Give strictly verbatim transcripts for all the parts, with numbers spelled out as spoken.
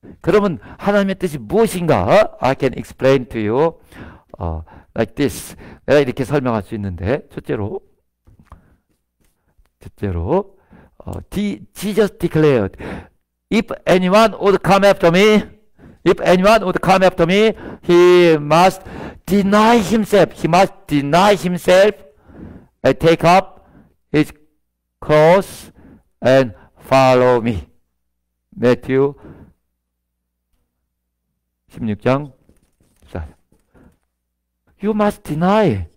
그러면 하나님의 뜻이 무엇인가? I can explain to you uh, like this. 내가 이렇게 설명할 수 있는데, 첫째로, 첫째로, uh, Jesus declared, if anyone would come after me, if anyone would come after me, he must deny himself. He must deny himself and take up his cross and follow me. Matthew 십육 장 You must deny.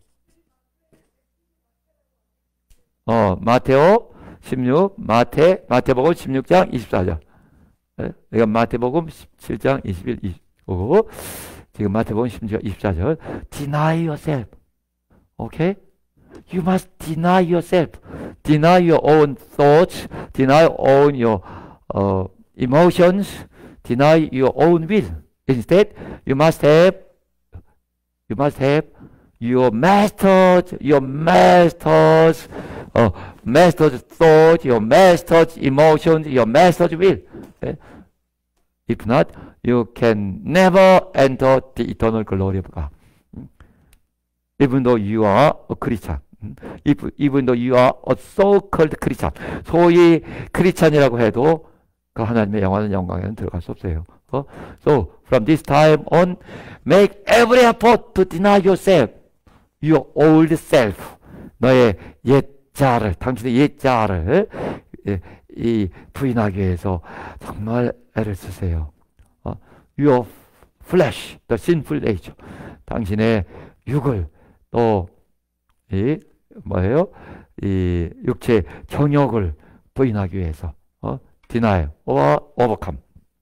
어, 마테오 십육, 마태, 마태복음 십육 장 이십사 절. 내가 마태복음 십칠 장 이십일, 이십오. 지금 마태복음 십육 장 이십사 절. Deny yourself. Okay? You must deny yourself. Deny your own thoughts. Deny own your uh, emotions. Deny your own will. Instead, you must have You must have your master's, your master's, uh, master's thought, your master's emotions, your master's will. Okay? If not, you can never enter the eternal glory of God. Even though you are a Christian. If, even though you are a so-called Christian. 소위 크리스찬이라고 해도 그 하나님의 영원한 영광에는 들어갈 수 없어요. 어? So, from this time on, make every effort to deny yourself, your old self. 너의 옛자를, 당신의 옛자를 이 부인하기 위해서 정말 애를 쓰세요. 어? Your flesh, the sinful nature. 당신의 육을 또 이 뭐예요? 이 육체 정욕을 부인하기 위해서 어? deny or overcome.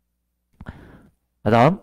다음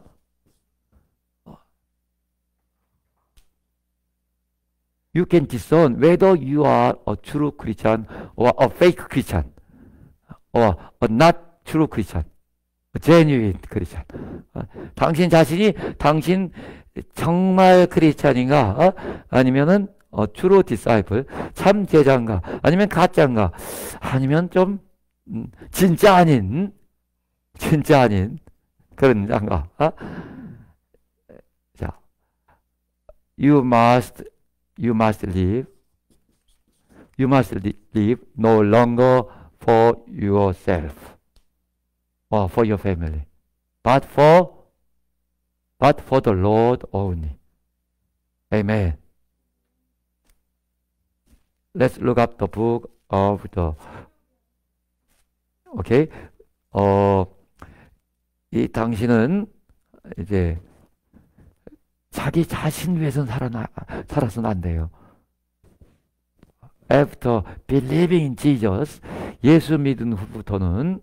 You can discern whether you are a true Christian or a fake Christian or a not true Christian, a genuine Christian. 어, 당신 자신이 당신 정말 크리스찬인가 어? 아니면은 어, true disciple, 참 제자인가 아니면 가짜인가 아니면 좀 음, 진짜 아닌 진짜 아닌 그런 장가. 어? 자, you must, you must live, you must live no longer for yourself or for your family, but for, but for the Lord only. Amen. Let's look up the book of the. Okay. 어. 이 당신은 이제 자기 자신 위해서는 살아나, 살아서는 안 돼요. After believing in Jesus, 예수 믿은 후부터는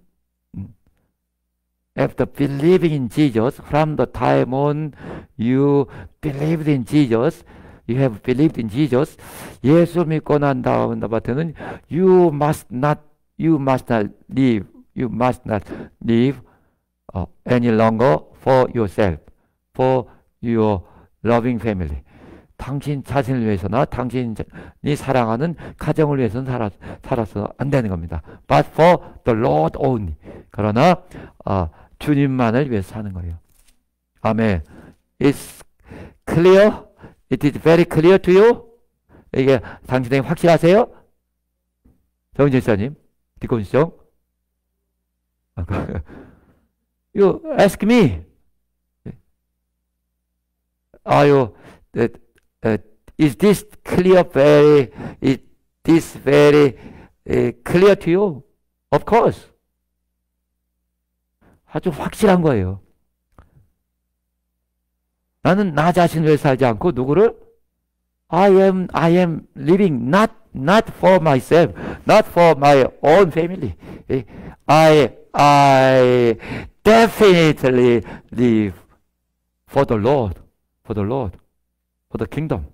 After believing in Jesus, from the time on you believed in Jesus, you have believed in Jesus, 예수 믿고 난 다음부터는 you must not, you must not live, you must not live Uh, any longer for yourself, for your loving family. 당신 자신을 위해서나 당신이 사랑하는 가정을 위해서는 살아, 살아서 안 되는 겁니다. But for the Lord only. 그러나 어, 주님만을 위해서 사는 거예요. 아멘. It's clear? It is very clear to you? 이게 당신에게 확실하세요? 정은진 목사님, 디콘시정? You ask me. Are you? Uh, uh, is this clear? Very? Is this very uh, clear to you? Of course. 아주 확실한 거예요. 나는 나 자신을 위해 살지 않고 누구를? I am, I am living not, not for myself, not for my own family. I, I definitely live for the Lord, for the Lord, for the kingdom.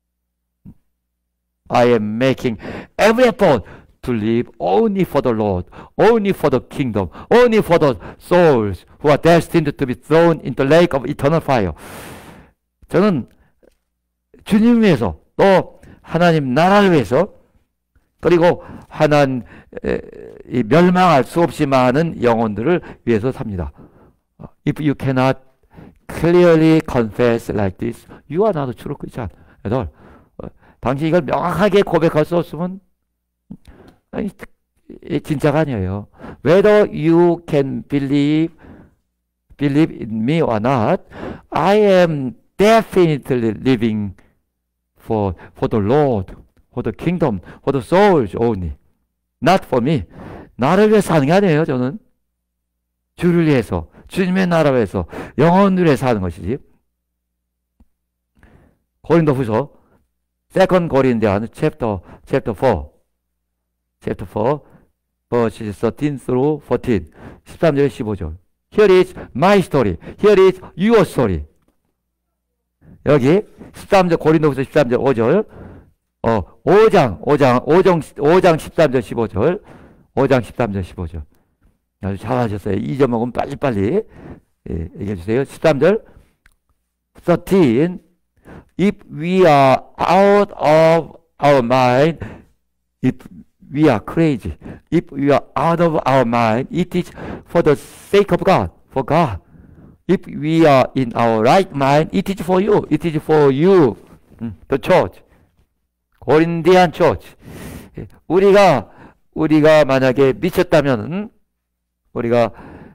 I am making every effort to live only for the Lord, only for the kingdom, only for the souls who are destined to be thrown into the lake of eternal fire. 저는 주님 위해서 또 하나님 나라를 위해서 그리고 하나님 이 멸망할 수 없이 많은 영혼들을 위해서 삽니다. If you cannot clearly confess like this, you are not a true Christian. 그래서 당신 이걸 명확하게 고백할 수 없으면 아니, 진짜가 아니에요. Whether you can believe believe in me or not, I am definitely living for for the Lord, for the kingdom, for the souls only, not for me. 나를 위해 사는 게 아니에요. 저는 주를 위해서, 주님의 나라 위해서, 영혼을 위해 사는 것이지. 고린도후서 Second Corinthians chapter chapter four, chapter four, verses thirteen through fourteen, 십삼 절 십오 절. Here is my story. Here is your story. 여기 십삼 절 고린도후서 십삼 절 오 절. 어, 오 장, 오 장, 오 장, 오 장 십삼 절 십오 절. 오 장 십삼 절 십오 절. 아주 잘하셨어요. 이 제목은 빨리빨리 예, 얘기해 주세요. 십삼 절. thirteen. If we are out of our mind, if we are crazy, if we are out of our mind, it is for the sake of God, for God. If we are in our right mind, it is for you, it is for you, the church. 고린디안 church. 우리가, 우리가 만약에 미쳤다면, 우리가,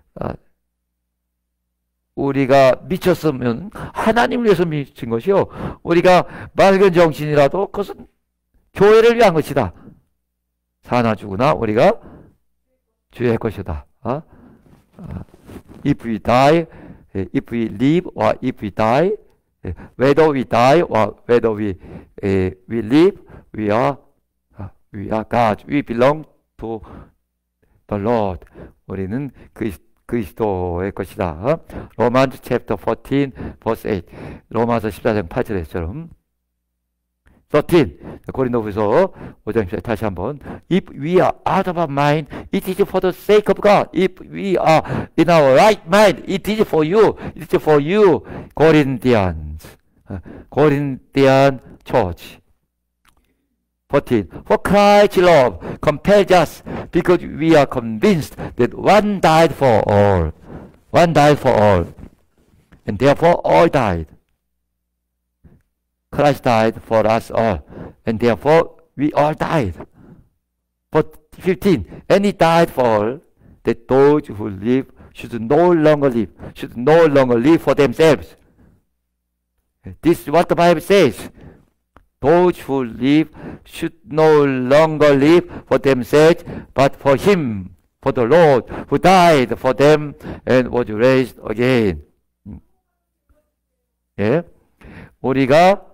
우리가 미쳤으면 하나님을 위해서 미친 것이요. 우리가 맑은 정신이라도 그것은 교회를 위한 것이다. 사나 죽으나 우리가 주의 것이다. 어? If we die, if we live or if we die, whether we die or whether we we live, we are we are God. We belong to the Lord. 우리는 그리스도 그리스도의 것이다. 로마서 챕터 fourteen verse eight. 로마서 십사 장 팔 절에처럼 thirteen. 고린도후서 오 장 십사 절 다시 한번. If we are out of our mind, it is for the sake of God. If we are in our right mind, it is for you. It is for you. Corinthians. Corinthian church. fourteen. For Christ's love compels us because we are convinced that one died for all. One died for all. And therefore all died. Christ died for us all. And therefore we all died. But fifteen. And he died for all, that those who live should no longer live, should no longer live for themselves. This is what the Bible says. Those who live should no longer live for themselves, but for Him, for the Lord, who died for them and was raised again. 예, 우리가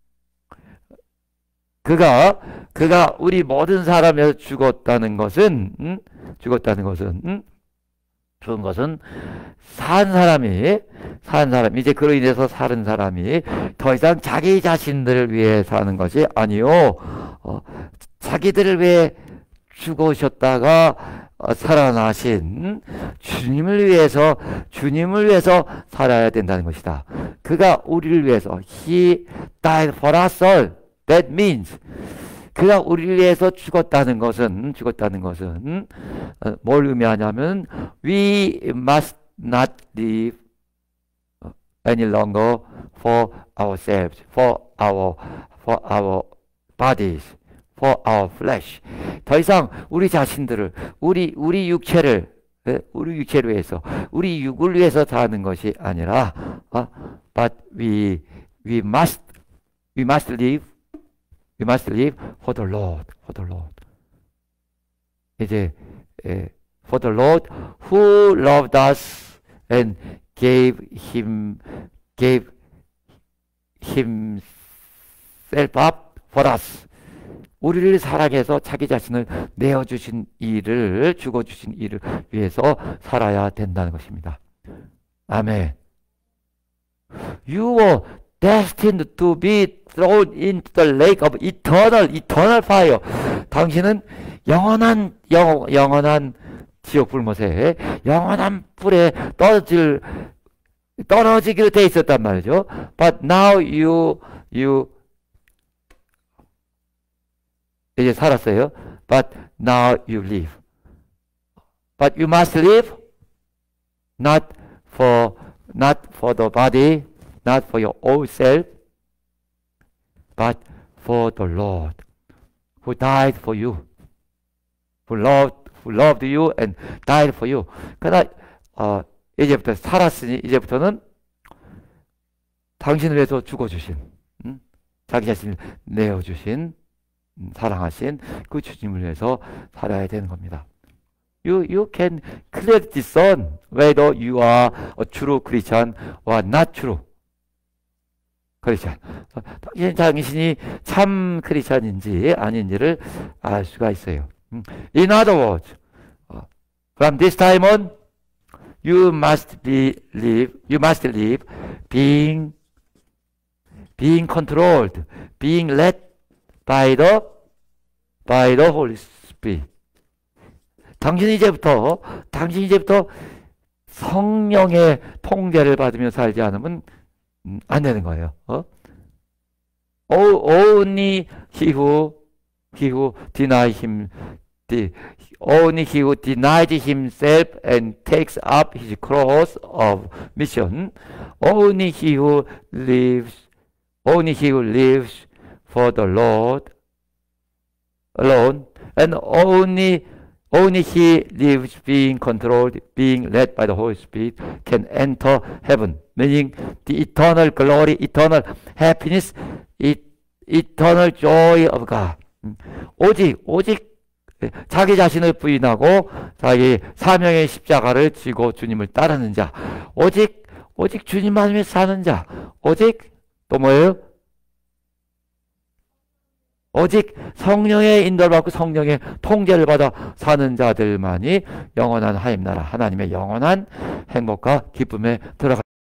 그가 그가 우리 모든 사람에서 죽었다는 것은 음? 죽었다는 것은 음? 죽은 것은 산 사람이 산 사람 이제 그로 인해서 사는 사람이 더 이상 자기 자신들을 위해 사는 것이 아니요 어, 자기들을 위해 죽으셨다가 어, 살아나신 주님을 위해서 주님을 위해서 살아야 된다는 것이다. 그가 우리를 위해서 He died for us all. That means 그가 우리를 위해서 죽었다는 것은 죽었다는 것은 어, 뭘 의미하냐면 we must not live any longer for ourselves, for our for our bodies, for our flesh. 더 이상 우리 자신들을 우리 우리 육체를 우리 육체를 위해서 우리 육을 위해서 사는 것이 아니라 어, but we we must we must live We must live for the Lord, for the Lord. 이제 에, for the Lord who loved us and gave him gave himself up for us. 우리를 사랑해서 자기 자신을 내어주신 이를 죽어주신 이를 위해서 살아야 된다는 것입니다. 아멘. You were destined to be thrown into the lake of eternal, eternal fire. 당신은 영원한, 영, 영원한 지옥 불못에 영원한 불에 떨어질, 떨어지기로 돼 있었단 말이죠. But now you, you, 이제 살았어요. But now you live. But you must live not for not for the body, not for your own self, but for the Lord, who died for you, who loved, who loved you and died for you. 그러나 어, 이제부터 살았으니 이제부터는 당신을 위해서 죽어주신, 음? 자기 자신을 내어주신, 음, 사랑하신 그 주님을 위해서 살아야 되는 겁니다. You, you can clearly discern whether you are a true Christian or not true Christian. 당신이 참 크리스찬인지 아닌지를 알 수가 있어요. In other words, from this time on, you must be live, you must live being, being controlled, being led by the, by the Holy Spirit. 당신이 이제부터, 당신이 이제부터 성령의 통제를 받으며 살지 않으면 음, 안 되는 거예요. 어? Only he who, he who deny him, the, only he who denies himself and takes up his cross of mission, only he who lives, only he who lives for the Lord alone, and only Only he lives being controlled, being led by the Holy Spirit, can enter heaven, meaning the eternal glory, eternal happiness, eternal joy of God. 오직, 오직 자기 자신을 부인하고 자기 사명의 십자가를 지고 주님을 따르는 자, 오직, 오직 주님만 위해 사는 자, 오직 또 뭐예요? 오직 성령의 인도를 받고 성령의 통제를 받아 사는 자들만이 영원한 하나님 나라, 하나님의 영원한 행복과 기쁨에 들어가